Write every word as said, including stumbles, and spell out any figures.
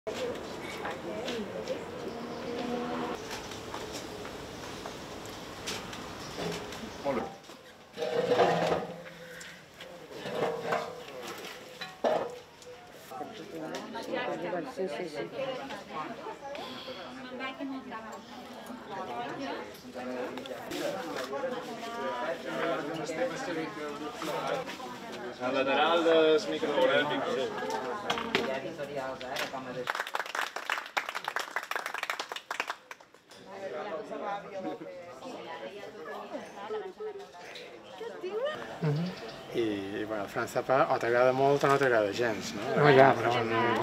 Molt bé. Sí, sí, sí. Al lateral dels microfonètics. I, bueno, el Franz Zappa o t'agrada molt o no t'agrada gens, no? No, ja, però...